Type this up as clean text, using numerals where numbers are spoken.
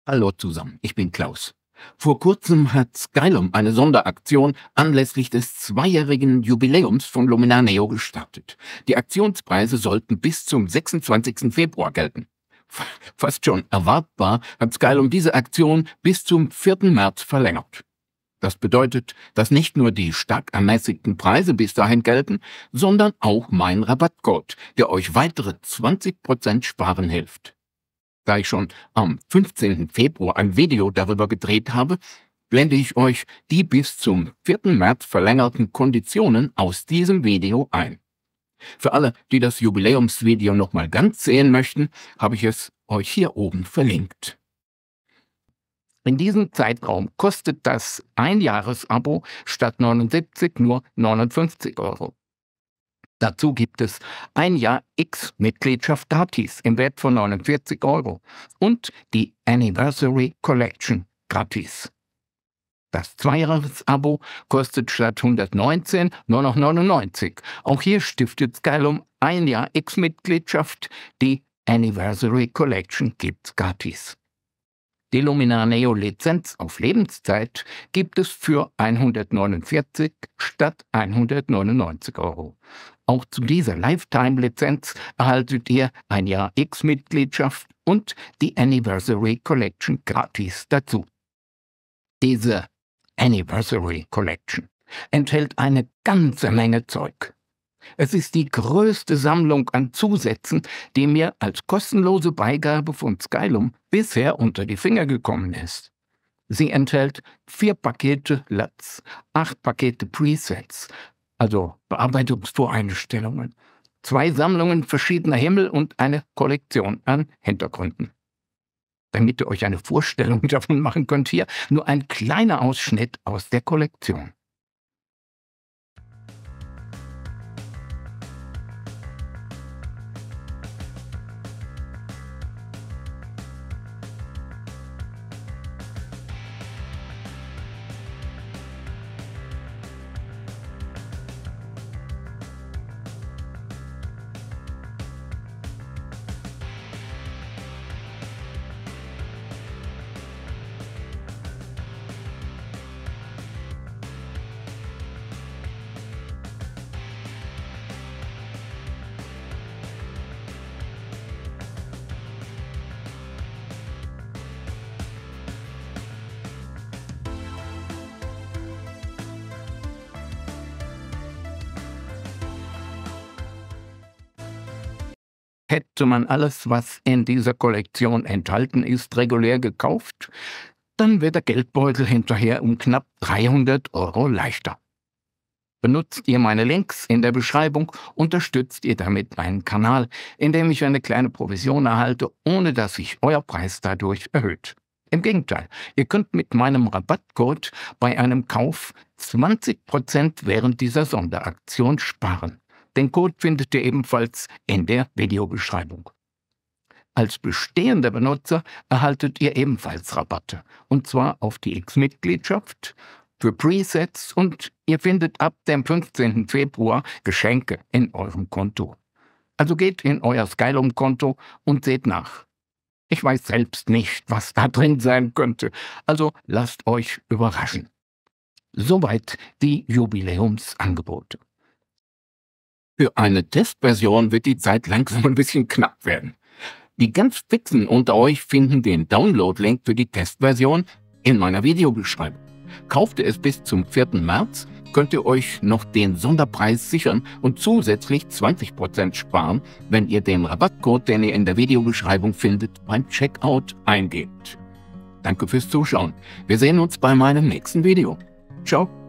Hallo zusammen, ich bin Klaus. Vor kurzem hat Skylum eine Sonderaktion anlässlich des zweijährigen Jubiläums von Luminar Neo gestartet. Die Aktionspreise sollten bis zum 26. Februar gelten. Fast schon erwartbar hat Skylum diese Aktion bis zum 4. März verlängert. Das bedeutet, dass nicht nur die stark ermäßigten Preise bis dahin gelten, sondern auch mein Rabattcode, der euch weitere 20% sparen hilft. Da ich schon am 15. Februar ein Video darüber gedreht habe, blende ich euch die bis zum 4. März verlängerten Konditionen aus diesem Video ein. Für alle, die das Jubiläumsvideo nochmal ganz sehen möchten, habe ich es euch hier oben verlinkt. In diesem Zeitraum kostet das Einjahresabo statt 79 nur 59 €. Dazu gibt es ein Jahr X-Mitgliedschaft gratis im Wert von 49 € und die Anniversary Collection gratis. Das Zweijahres-Abo kostet statt 119 nur noch 99. Auch hier stiftet Skylum ein Jahr X-Mitgliedschaft, die Anniversary Collection gibt's gratis. Die Luminar Neo Lizenz auf Lebenszeit gibt es für 149 statt 199 €. Auch zu dieser Lifetime-Lizenz erhaltet ihr ein Jahr X-Mitgliedschaft und die Anniversary Collection gratis dazu. Diese Anniversary Collection enthält eine ganze Menge Zeug. Es ist die größte Sammlung an Zusätzen, die mir als kostenlose Beigabe von Skylum bisher unter die Finger gekommen ist. Sie enthält 4 Pakete LUTs, 8 Pakete Presets, also Bearbeitungsvoreinstellungen, 2 Sammlungen verschiedener Himmel und eine Kollektion an Hintergründen. Damit ihr euch eine Vorstellung davon machen könnt, hier nur ein kleiner Ausschnitt aus der Kollektion. Hätte man alles, was in dieser Kollektion enthalten ist, regulär gekauft, dann wäre der Geldbeutel hinterher um knapp 300 € leichter. Benutzt ihr meine Links in der Beschreibung, unterstützt ihr damit meinen Kanal, indem ich eine kleine Provision erhalte, ohne dass sich euer Preis dadurch erhöht. Im Gegenteil, ihr könnt mit meinem Rabattcode bei einem Kauf 20% während dieser Sonderaktion sparen. Den Code findet ihr ebenfalls in der Videobeschreibung. Als bestehender Benutzer erhaltet ihr ebenfalls Rabatte, und zwar auf die X-Mitgliedschaft, für Presets und ihr findet ab dem 15. Februar Geschenke in eurem Konto. Also geht in euer Skylum-Konto und seht nach. Ich weiß selbst nicht, was da drin sein könnte, also lasst euch überraschen. Soweit die Jubiläumsangebote. Für eine Testversion wird die Zeit langsam ein bisschen knapp werden. Die ganz Fixen unter euch finden den Download-Link für die Testversion in meiner Videobeschreibung. Kauft ihr es bis zum 4. März, könnt ihr euch noch den Sonderpreis sichern und zusätzlich 20% sparen, wenn ihr den Rabattcode, den ihr in der Videobeschreibung findet, beim Checkout eingebt. Danke fürs Zuschauen. Wir sehen uns bei meinem nächsten Video. Ciao.